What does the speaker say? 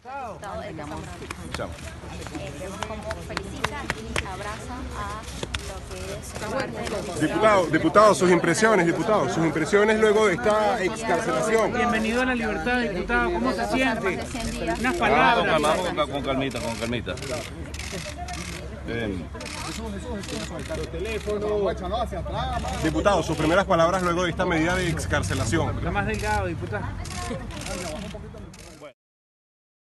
diputado Edgar Zambrano. Escuchamos. Vemos cómo felicita y abraza a lo que es parte de la oposición. Diputado, sus impresiones luego de esta excarcelación. Bienvenido a la libertad, diputado. ¿Cómo se siente? Unas Ah, palabras. vamos con calmita. Diputado, sus primeras palabras luego de esta medida de excarcelación. Está más delgado, diputado.